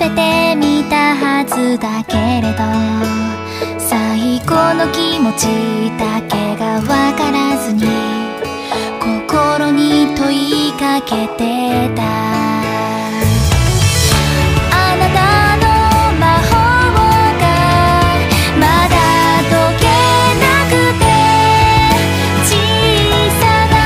めてみたはずだけれど、最高の気持ちだけがわからずに心に問いかけてた。あなたの魔法がまだ解けなくて、小さな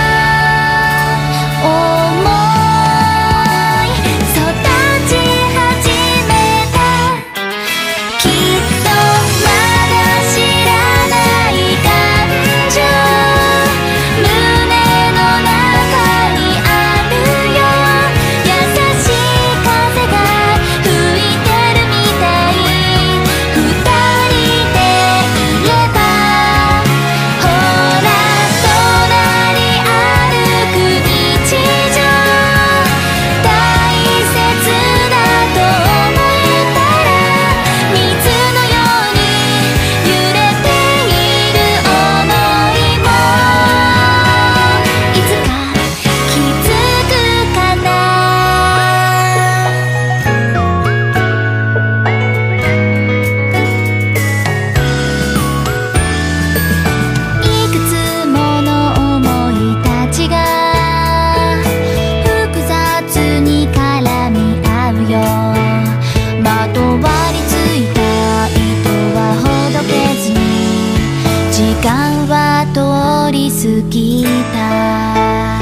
想い育ち始めた。きっとまだ知らない感情、胸の中にあるよ。優しい風が吹いてるみたい。二人でいればほら隣歩く日常、大切だと思えたら水のように揺れている想いも、いつか気づくかな。いくつもの想いたちが複雑に絡み合うよ。まとわりついた糸はほどけずに時間は通り過ぎた。